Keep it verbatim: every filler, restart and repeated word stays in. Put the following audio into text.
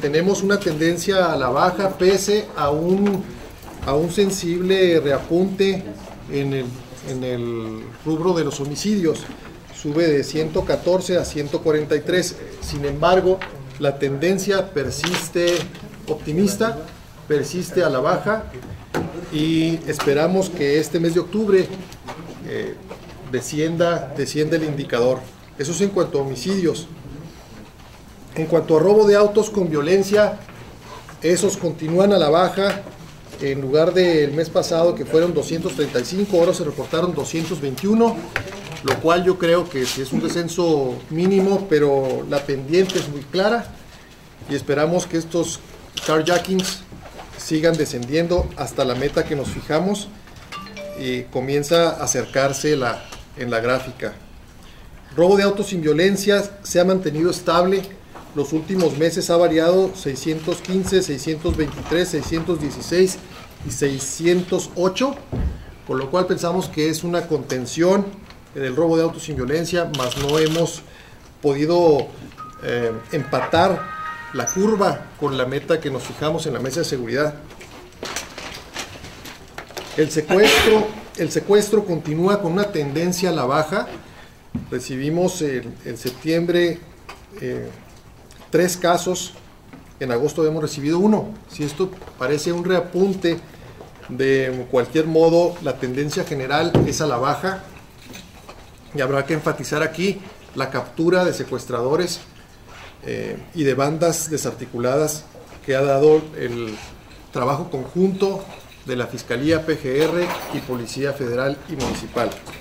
mantenemos una tendencia a la baja pese a un, a un sensible reapunte en el, en el rubro de los homicidios. Sube de ciento catorce a ciento cuarenta y tres. Sin embargo, la tendencia persiste optimista, persiste a la baja, y esperamos que este mes de octubre eh, descienda, descienda el indicador. Eso es en cuanto a homicidios. En cuanto a robo de autos con violencia, esos continúan a la baja. En lugar del mes pasado, que fueron doscientos treinta y cinco, ahora se reportaron doscientos veintiuno, lo cual yo creo que sí es un descenso mínimo, pero la pendiente es muy clara y esperamos que estos carjackings sigan descendiendo hasta la meta que nos fijamos y comienza a acercarse la, en la gráfica. Robo de autos sin violencia se ha mantenido estable. Los últimos meses ha variado seiscientos quince, seiscientos veintitrés, seiscientos dieciséis y seiscientos ocho, con lo cual pensamos que es una contención del robo de autos sin violencia, mas no hemos podido eh, empatar la curva con la meta que nos fijamos en la mesa de seguridad. El secuestro, el secuestro continúa con una tendencia a la baja. Recibimos en, en septiembre eh, tres casos, en agosto hemos recibido uno. Si esto parece un reapunte, de cualquier modo la tendencia general es a la baja, y habrá que enfatizar aquí la captura de secuestradores eh, y de bandas desarticuladas que ha dado el trabajo conjunto de la Fiscalía, P G R y Policía Federal y Municipal.